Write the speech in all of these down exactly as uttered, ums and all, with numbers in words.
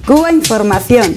Cuba Información.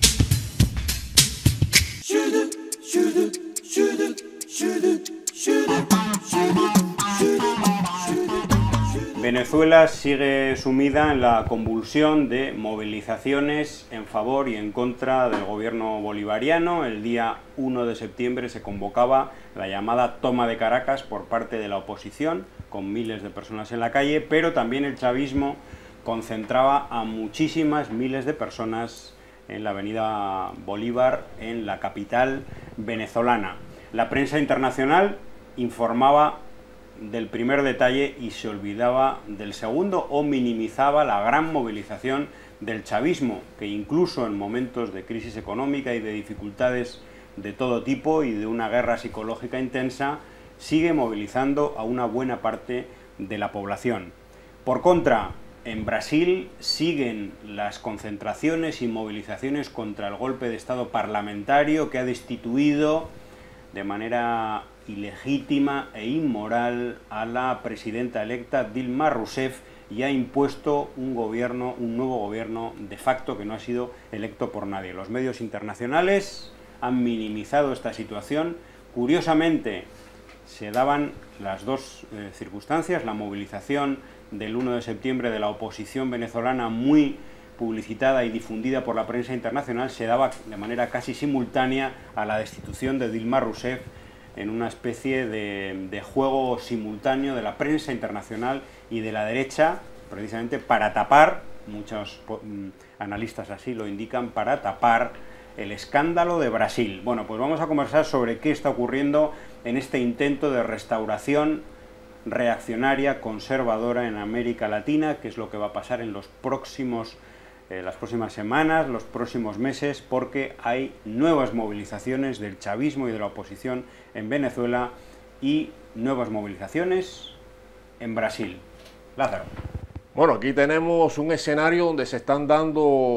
Venezuela sigue sumida en la convulsión de movilizaciones en favor y en contra del gobierno bolivariano. El día uno de septiembre se convocaba la llamada toma de Caracas por parte de la oposición, con miles de personas en la calle, pero también el chavismo concentraba a muchísimas miles de personas en la avenida Bolívar, en la capital venezolana. La prensa internacional informaba del primer detalle y se olvidaba del segundo, o minimizaba la gran movilización del chavismo, que incluso en momentos de crisis económica y de dificultades de todo tipo y de una guerra psicológica intensa, sigue movilizando a una buena parte de la población. Por contra, en Brasil siguen las concentraciones y movilizaciones contra el golpe de Estado parlamentario que ha destituido de manera ilegítima e inmoral a la presidenta electa Dilma Rousseff y ha impuesto un gobierno, un nuevo gobierno de facto que no ha sido electo por nadie. Los medios internacionales han minimizado esta situación. Curiosamente, se daban las dos eh, circunstancias, la movilización del uno de septiembre de la oposición venezolana, muy publicitada y difundida por la prensa internacional, se daba de manera casi simultánea a la destitución de Dilma Rousseff, en una especie de, de juego simultáneo de la prensa internacional y de la derecha, precisamente para tapar, muchos analistas así lo indican, para tapar el escándalo de Brasil. Bueno, pues vamos a conversar sobre qué está ocurriendo en este intento de restauración reaccionaria, conservadora en América Latina, qué es lo que va a pasar en los próximos Eh, las próximas semanas, los próximos meses, porque hay nuevas movilizaciones del chavismo y de la oposición en Venezuela y nuevas movilizaciones en Brasil. Lázaro. Bueno, aquí tenemos un escenario donde se están dando,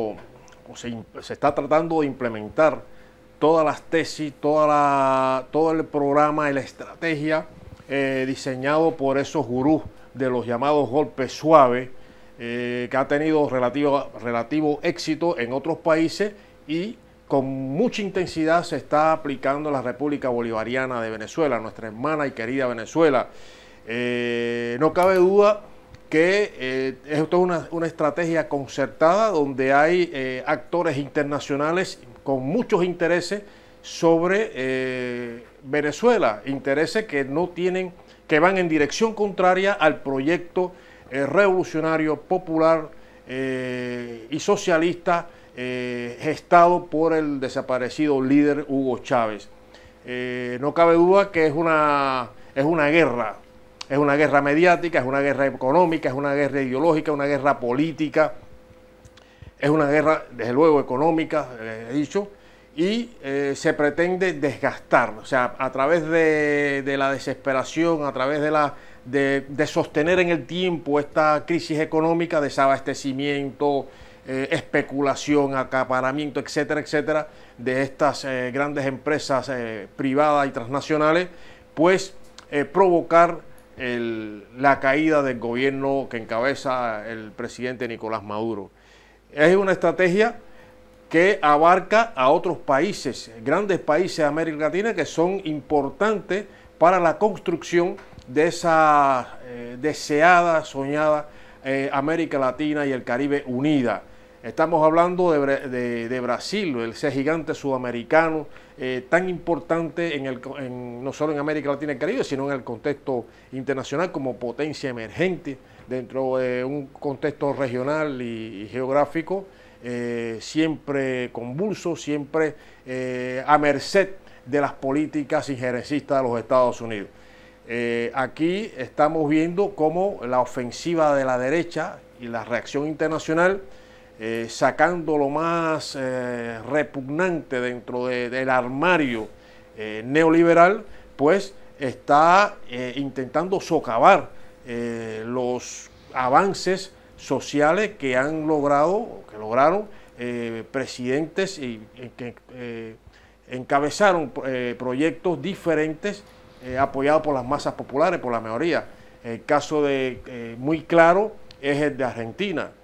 o se, se está tratando de implementar todas las tesis, toda la, todo el programa y la estrategia eh, diseñado por esos gurús de los llamados golpes suaves, Eh, que ha tenido relativo, relativo éxito en otros países y con mucha intensidad se está aplicando en la República Bolivariana de Venezuela, nuestra hermana y querida Venezuela. Eh, no cabe duda que eh, esto es una, una estrategia concertada donde hay eh, actores internacionales con muchos intereses sobre eh, Venezuela, intereses que no tienen, que van en dirección contraria al proyecto Eh, revolucionario, popular eh, y socialista eh, gestado por el desaparecido líder Hugo Chávez. Eh, no cabe duda que es una, es una guerra, es una guerra mediática, es una guerra económica, es una guerra ideológica, una guerra política, es una guerra desde luego económica, eh, he dicho, y eh, se pretende desgastar, o sea, a través de, de la desesperación, a través de la De, de sostener en el tiempo esta crisis económica, desabastecimiento, eh, especulación, acaparamiento, etcétera, etcétera, de estas eh, grandes empresas eh, privadas y transnacionales, pues eh, provocar el, la caída del gobierno que encabeza el presidente Nicolás Maduro. Es una estrategia que abarca a otros países, grandes países de América Latina que son importantes para la construcción de esa eh, deseada, soñada eh, América Latina y el Caribe unida. Estamos hablando de, de, de Brasil, ese gigante sudamericano eh, tan importante en el, en, no solo en América Latina y el Caribe, sino en el contexto internacional como potencia emergente dentro de un contexto regional y, y geográfico, eh, siempre convulso, siempre eh, a merced de las políticas injerencistas de los Estados Unidos. Eh, aquí estamos viendo cómo la ofensiva de la derecha y la reacción internacional, eh, sacando lo más eh, repugnante dentro de, del armario eh, neoliberal, pues está eh, intentando socavar eh, los avances sociales que han logrado, que lograron eh, presidentes y, y que eh, encabezaron eh, proyectos diferentes Eh, apoyado por las masas populares, por la mayoría. El caso de, eh, muy claro es el de Argentina,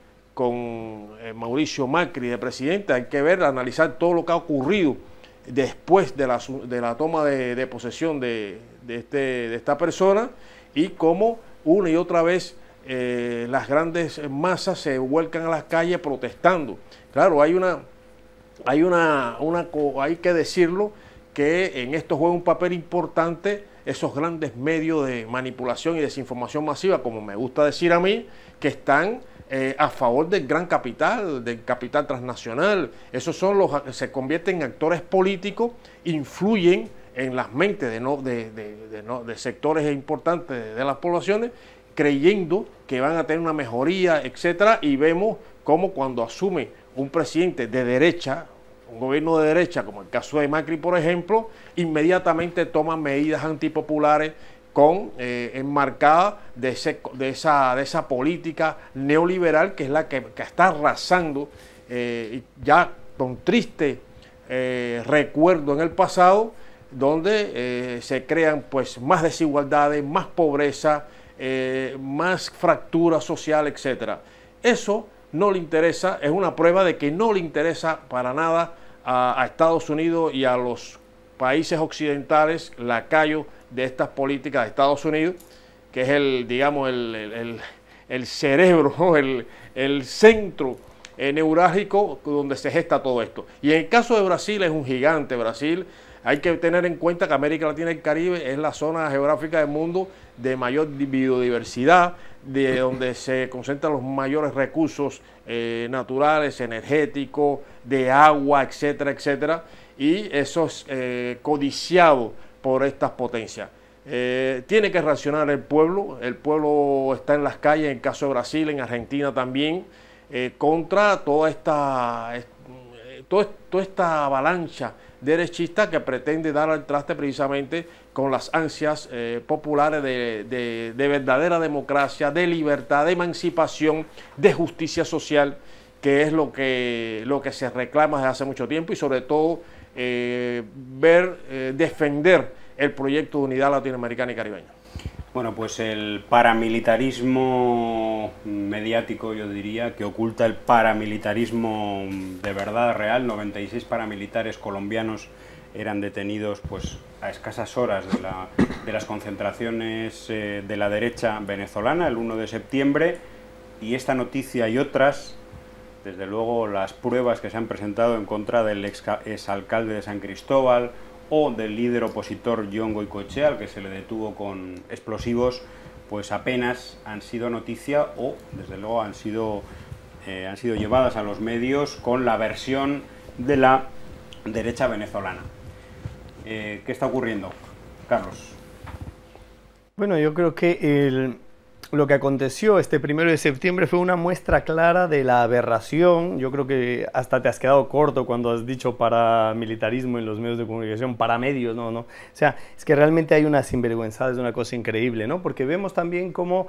con eh, Mauricio Macri de presidente. Hay que ver, analizar todo lo que ha ocurrido después de la, de la toma de, de posesión de, de, este, de esta persona, y cómo una y otra vez eh, las grandes masas se vuelcan a las calles protestando. Claro, hay una, hay una, una, hay que decirlo, que en esto juega un papel importante esos grandes medios de manipulación y desinformación masiva, como me gusta decir a mí, que están eh, a favor del gran capital, del capital transnacional. Esos son los que se convierten en actores políticos, influyen en las mentes de, no, de, de, de, no, de sectores importantes de, de las poblaciones, creyendo que van a tener una mejoría, etcétera, y vemos cómo cuando asume un presidente de derecha, un gobierno de derecha, como el caso de Macri, por ejemplo, inmediatamente toman medidas antipopulares con eh, enmarcada de, ese, de, esa, de esa política neoliberal, que es la que, que está arrasando, eh, ya con triste eh, recuerdo en el pasado, donde eh, se crean pues más desigualdades, más pobreza, eh, más fractura social, etcétera. Eso no le interesa, es una prueba de que no le interesa para nada a, a Estados Unidos y a los países occidentales, lacayos de estas políticas de Estados Unidos, que es el, digamos, el, el, el, el cerebro, ¿no? el, el centro eh, neurálgico donde se gesta todo esto. Y en el caso de Brasil es un gigante. Brasil, hay que tener en cuenta que América Latina y el Caribe es la zona geográfica del mundo de mayor biodiversidad, de donde se concentran los mayores recursos eh, naturales, energéticos, de agua, etcétera, etcétera, y eso es eh, codiciado por estas potencias. Eh, tiene que reaccionar el pueblo, el pueblo está en las calles, en el caso de Brasil, en Argentina también, eh, contra toda esta, eh, toda, toda esta avalancha derechista que pretende dar al traste precisamente con las ansias eh, populares de, de, de verdadera democracia, de libertad, de emancipación, de justicia social, que es lo que, lo que se reclama desde hace mucho tiempo, y sobre todo eh, ver, eh, defender el proyecto de unidad latinoamericana y caribeña. Bueno, pues el paramilitarismo mediático, yo diría, que oculta el paramilitarismo de verdad real. noventa y seis paramilitares colombianos eran detenidos pues a escasas horas de, la, de las concentraciones eh, de la derecha venezolana el uno de septiembre, y esta noticia y otras, desde luego las pruebas que se han presentado en contra del ex, exalcalde de San Cristóbal o del líder opositor John Goycochea, al que se le detuvo con explosivos, pues apenas han sido noticia, o desde luego han sido, eh, han sido llevadas a los medios con la versión de la derecha venezolana. Eh, ¿Qué está ocurriendo, Carlos? Bueno, yo creo que el, lo que aconteció este primero de septiembre fue una muestra clara de la aberración. Yo creo que hasta te has quedado corto cuando has dicho paramilitarismo en los medios de comunicación, paramedios, no, no. O sea, es que realmente hay una sinvergüenzada, es una cosa increíble, ¿no? Porque vemos también cómo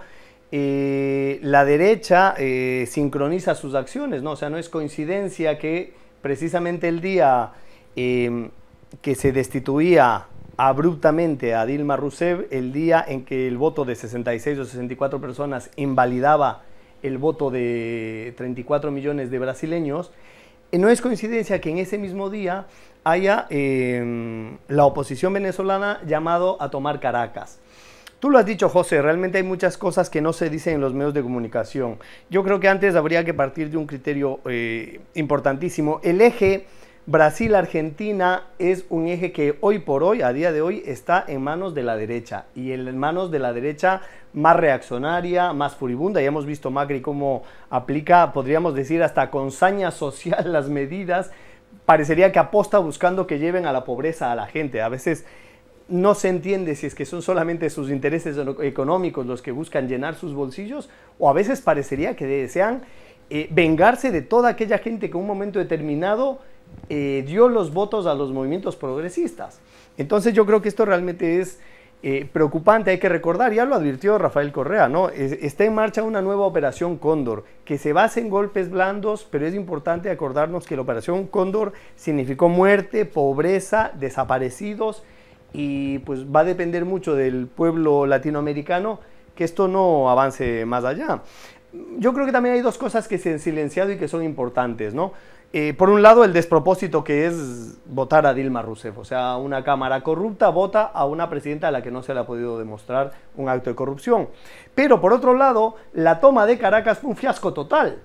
eh, la derecha eh, sincroniza sus acciones, ¿no? O sea, no es coincidencia que precisamente el día eh, que se destituía abruptamente a Dilma Rousseff, el día en que el voto de sesenta y seis o sesenta y cuatro personas invalidaba el voto de treinta y cuatro millones de brasileños, eh, no es coincidencia que en ese mismo día haya eh, la oposición venezolana llamado a tomar Caracas. Tú lo has dicho, José, realmente hay muchas cosas que no se dicen en los medios de comunicación. Yo creo que antes habría que partir de un criterio eh, importantísimo. El eje Brasil-Argentina es un eje que hoy por hoy, a día de hoy, está en manos de la derecha, y en manos de la derecha más reaccionaria, más furibunda. Ya hemos visto Macri cómo aplica, podríamos decir, hasta con saña social las medidas. Parecería que aposta buscando que lleven a la pobreza a la gente. A veces no se entiende si es que son solamente sus intereses económicos los que buscan llenar sus bolsillos, o a veces parecería que desean eh, vengarse de toda aquella gente que en un momento determinado Eh, dio los votos a los movimientos progresistas. Entonces yo creo que esto realmente es eh, preocupante. Hay que recordar, ya lo advirtió Rafael Correa, ¿no? Es, está en marcha una nueva operación Cóndor que se basa en golpes blandos, pero es importante acordarnos que la operación Cóndor significó muerte, pobreza, desaparecidos, y pues va a depender mucho del pueblo latinoamericano que esto no avance más allá. yo creo que también hay dos cosas que se han silenciado y que son importantes, ¿no? Eh, por un lado, el despropósito que es votar a Dilma Rousseff, o sea, una Cámara corrupta vota a una presidenta a la que no se le ha podido demostrar un acto de corrupción. Pero por otro lado, la toma de Caracas fue un fiasco total.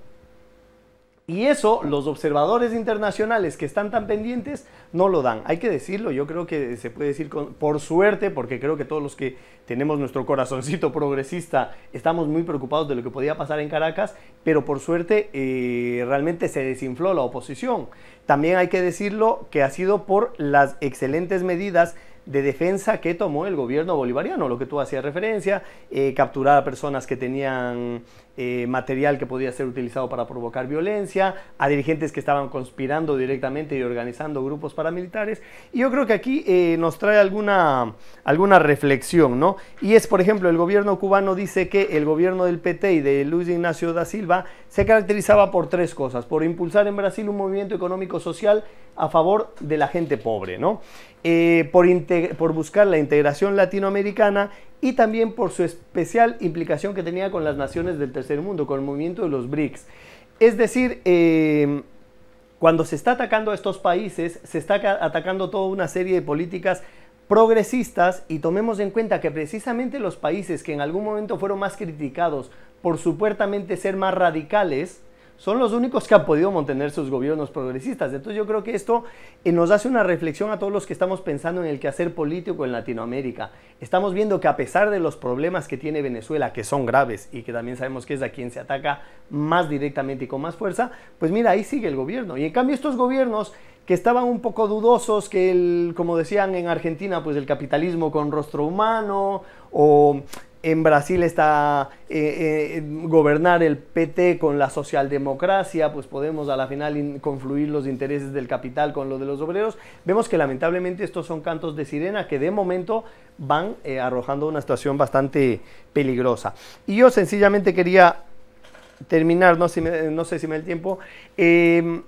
Y eso, los observadores internacionales que están tan pendientes no lo dan. Hay que decirlo, yo creo que se puede decir con, por suerte, porque creo que todos los que tenemos nuestro corazoncito progresista estamos muy preocupados de lo que podía pasar en Caracas, pero por suerte eh, realmente se desinfló la oposición. También hay que decirlo que ha sido por las excelentes medidas de defensa que tomó el gobierno bolivariano, lo que tú hacías referencia, eh, capturar a personas que tenían eh, material que podía ser utilizado para provocar violencia, a dirigentes que estaban conspirando directamente y organizando grupos paramilitares. Y yo creo que aquí eh, nos trae alguna, alguna reflexión, ¿no? Y es, por ejemplo, el gobierno cubano dice que el gobierno del P T y de Luis Ignacio da Silva se caracterizaba por tres cosas: por impulsar en Brasil un movimiento económico social a favor de la gente pobre, ¿no? Eh, por, por buscar la integración latinoamericana y también por su especial implicación que tenía con las naciones del tercer mundo, con el movimiento de los BRICS. Es decir, eh, cuando se está atacando a estos países, se está atacando toda una serie de políticas progresistas, y tomemos en cuenta que precisamente los países que en algún momento fueron más criticados por supuestamente ser más radicales, son los únicos que han podido mantener sus gobiernos progresistas. Entonces yo creo que esto eh, nos hace una reflexión a todos los que estamos pensando en el quehacer político en Latinoamérica. Estamos viendo que a pesar de los problemas que tiene Venezuela, que son graves y que también sabemos que es a quien se ataca más directamente y con más fuerza, pues mira, ahí sigue el gobierno. Y en cambio estos gobiernos que estaban un poco dudosos, que el, como decían en Argentina, pues el capitalismo con rostro humano, o en Brasil está eh, eh, gobernar el P T con la socialdemocracia, pues podemos a la final confluir los intereses del capital con lo de los obreros. Vemos que lamentablemente estos son cantos de sirena que de momento van eh, arrojando una situación bastante peligrosa. Y yo sencillamente quería terminar, no, si me, no sé si me da el tiempo, eh,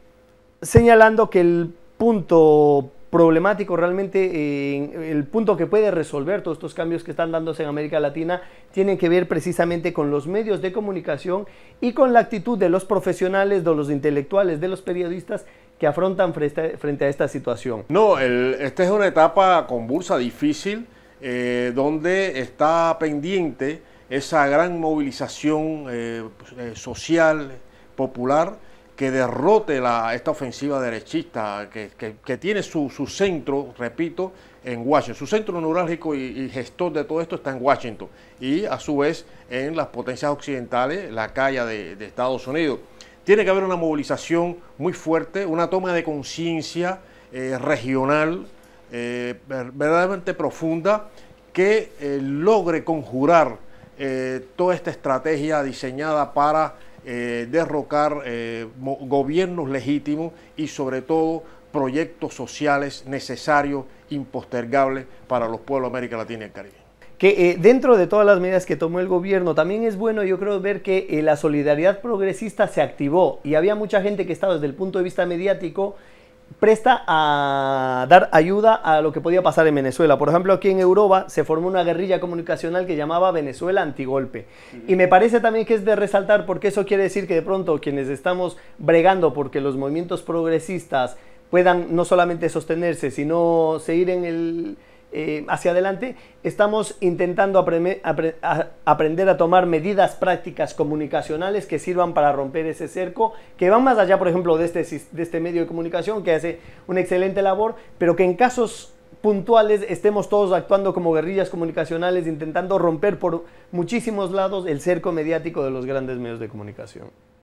señalando que el punto problemático realmente, eh, el punto que puede resolver todos estos cambios que están dándose en América Latina tienen que ver precisamente con los medios de comunicación y con la actitud de los profesionales, de los intelectuales, de los periodistas que afrontan frente, frente a esta situación. No, el, esta es una etapa convulsa, difícil, eh, donde está pendiente esa gran movilización eh, social, popular, que derrote la, esta ofensiva derechista, que, que, que tiene su, su centro, repito, en Washington. Su centro neurálgico y, y gestor de todo esto está en Washington y a su vez en las potencias occidentales, la calle de, de Estados Unidos. Tiene que haber una movilización muy fuerte, una toma de conciencia eh, regional, eh, verdaderamente profunda, que eh, logre conjurar eh, toda esta estrategia diseñada para Eh, derrocar eh, gobiernos legítimos y sobre todo proyectos sociales necesarios, impostergables para los pueblos de América Latina y el Caribe. Que eh, dentro de todas las medidas que tomó el gobierno, también es bueno, yo creo, ver que eh, la solidaridad progresista se activó y había mucha gente que estaba desde el punto de vista mediático presta a dar ayuda a lo que podía pasar en Venezuela. Por ejemplo, aquí en Europa se formó una guerrilla comunicacional que llamaba Venezuela Antigolpe. Uh-huh. Y me parece también que es de resaltar, porque eso quiere decir que de pronto quienes estamos bregando porque los movimientos progresistas puedan no solamente sostenerse, sino seguir en el... Eh, hacia adelante, estamos intentando apre apre a aprender a tomar medidas prácticas comunicacionales que sirvan para romper ese cerco, que van más allá, por ejemplo, de este, de este medio de comunicación que hace una excelente labor, pero que en casos puntuales estemos todos actuando como guerrillas comunicacionales, intentando romper por muchísimos lados el cerco mediático de los grandes medios de comunicación.